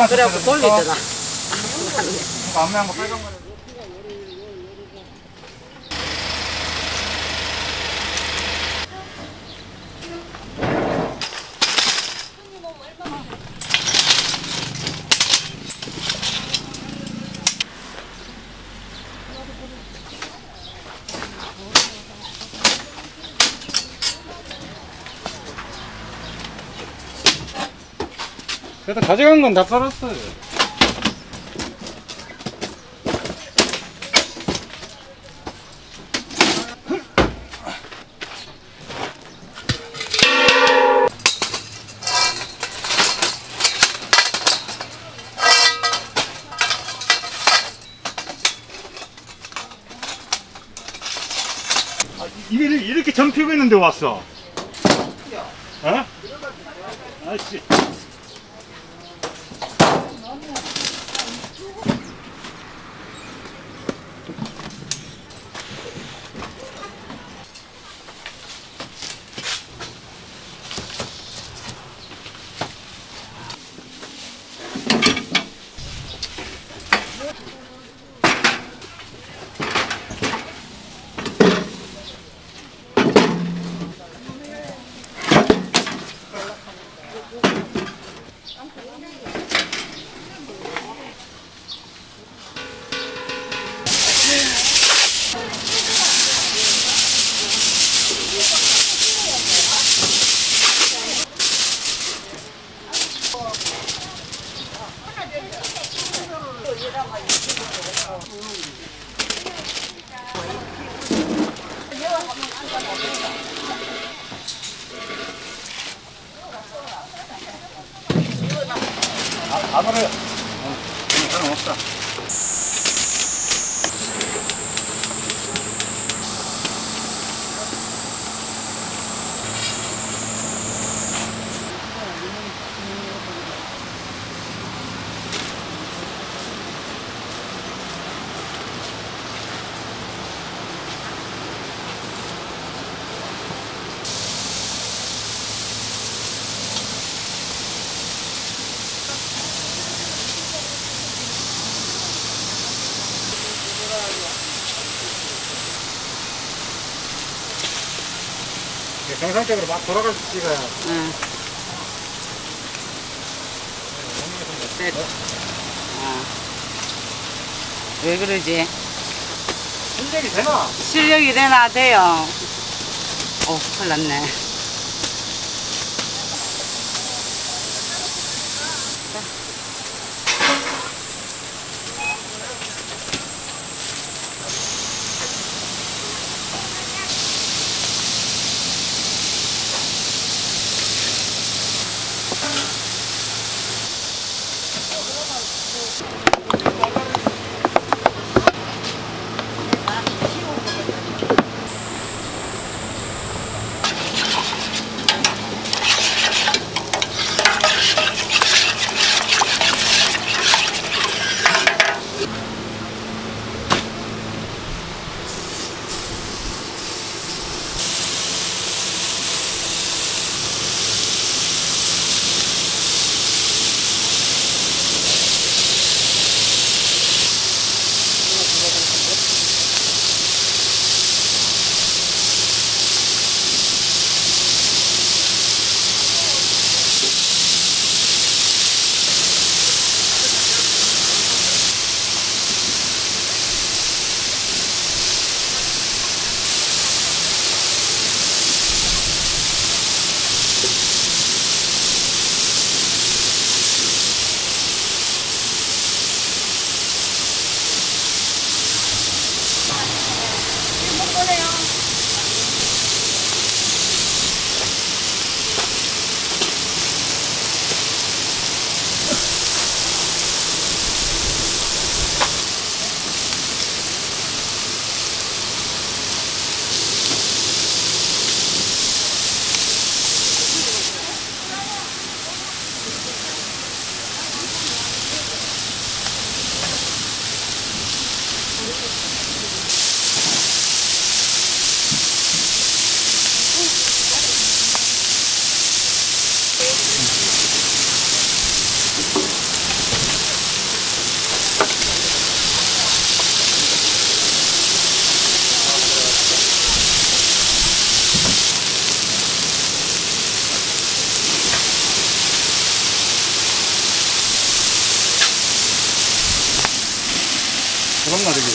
그래갖고 돌리더라. 안 매운 거 빨간 거. 그래도 가져간 건 다 썰었어요. 이렇게 전 피고 있는데 왔어. 어? 아씨. 안 어려요. 사람 없다. 정상적으로 막 돌아갈 수 찍어야. 응. 됐. 왜 그러지? 실력이 되나? 실력이 되나 돼요. 큰일 났네. 그런가 되게.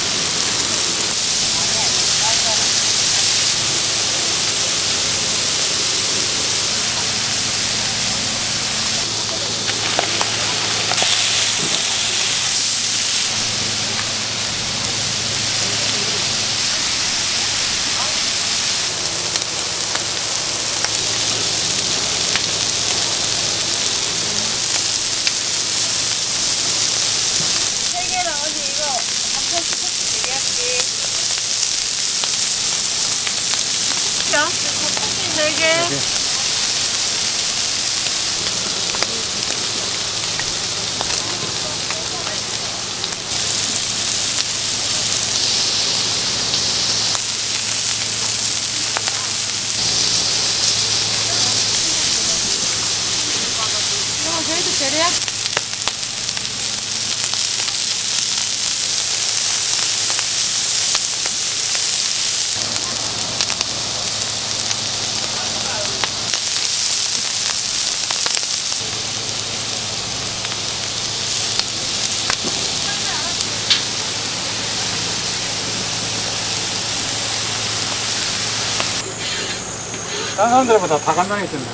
저희도 재래야. 다른 사람들보다 다 간단했던데.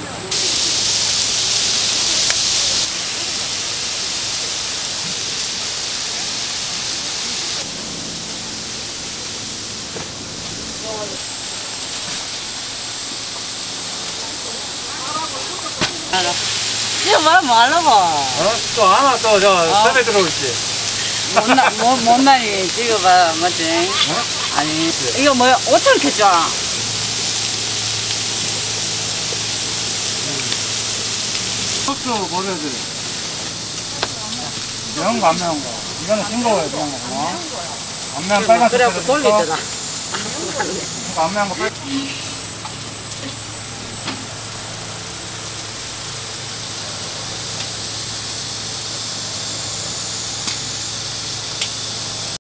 이거 뭐 하려고? 또 하나 저 섭외 들어올지. 못난이 찍어봐, 맞지? 아니, 이거 뭐야? 5천 켰죠? 소스 보여드려. 매운 거 안 매운 거. 이거는 싱거워요, 매운 거. 안 매운 빨간 소스. 그래갖고 돌리더라. 안 매운 거 빨간.